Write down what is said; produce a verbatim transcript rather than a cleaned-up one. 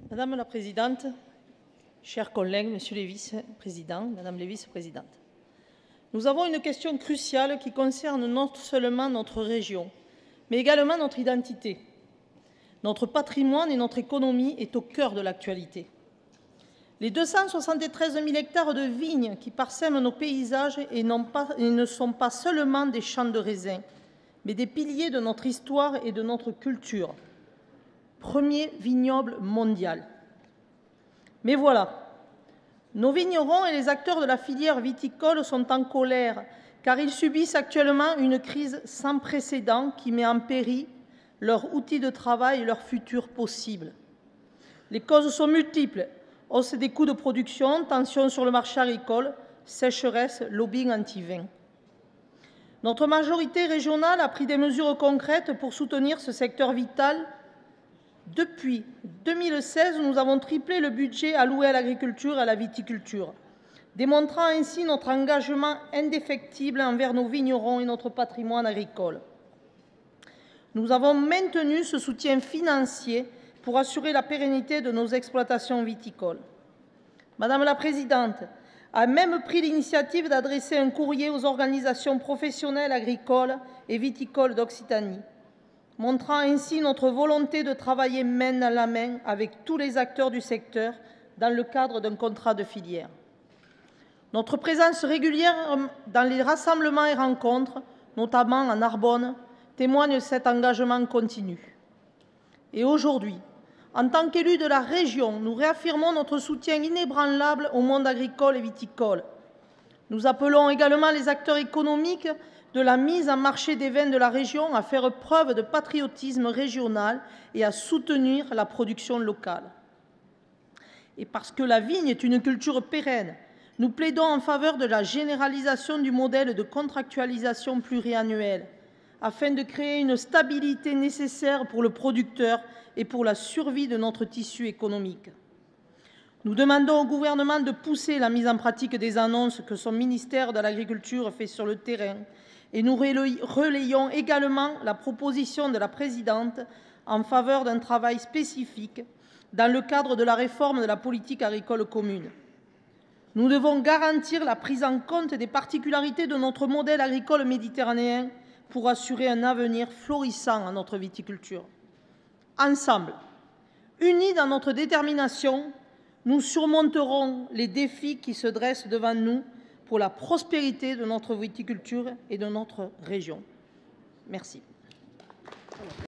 Madame la Présidente, chers collègues, Messieurs les vice-présidents, Madame les vice-présidentes, nous avons une question cruciale qui concerne non seulement notre région, mais également notre identité. Notre patrimoine et notre économie est au cœur de l'actualité. Les deux cent soixante-treize mille hectares de vignes qui parsèment nos paysages et, pas, et ne sont pas seulement des champs de raisins, mais des piliers de notre histoire et de notre culture. Premier vignoble mondial. Mais voilà, nos vignerons et les acteurs de la filière viticole sont en colère car ils subissent actuellement une crise sans précédent qui met en péril leurs outils de travail et leur futur possible. Les causes sont multiples: hausse des coûts de production, tensions sur le marché agricole, sécheresse, lobbying anti-vin. Notre majorité régionale a pris des mesures concrètes pour soutenir ce secteur vital. Depuis deux mille seize, nous avons triplé le budget alloué à l'agriculture et à la viticulture, démontrant ainsi notre engagement indéfectible envers nos vignerons et notre patrimoine agricole. Nous avons maintenu ce soutien financier pour assurer la pérennité de nos exploitations viticoles. Madame la Présidente a même pris l'initiative d'adresser un courrier aux organisations professionnelles agricoles et viticoles d'Occitanie, montrant ainsi notre volonté de travailler main dans la main avec tous les acteurs du secteur dans le cadre d'un contrat de filière. Notre présence régulière dans les rassemblements et rencontres, notamment en Narbonne, témoigne de cet engagement continu. Et aujourd'hui, en tant qu'élus de la région, nous réaffirmons notre soutien inébranlable au monde agricole et viticole. Nous appelons également les acteurs économiques de la mise en marché des vins de la région à faire preuve de patriotisme régional et à soutenir la production locale. Et parce que la vigne est une culture pérenne, nous plaidons en faveur de la généralisation du modèle de contractualisation pluriannuelle, afin de créer une stabilité nécessaire pour le producteur et pour la survie de notre tissu économique. Nous demandons au gouvernement de pousser la mise en pratique des annonces que son ministère de l'Agriculture fait sur le terrain, et nous relayons également la proposition de la présidente en faveur d'un travail spécifique dans le cadre de la réforme de la politique agricole commune. Nous devons garantir la prise en compte des particularités de notre modèle agricole méditerranéen pour assurer un avenir florissant à notre viticulture. Ensemble, unis dans notre détermination, nous surmonterons les défis qui se dressent devant nous pour la prospérité de notre viticulture et de notre région. Merci.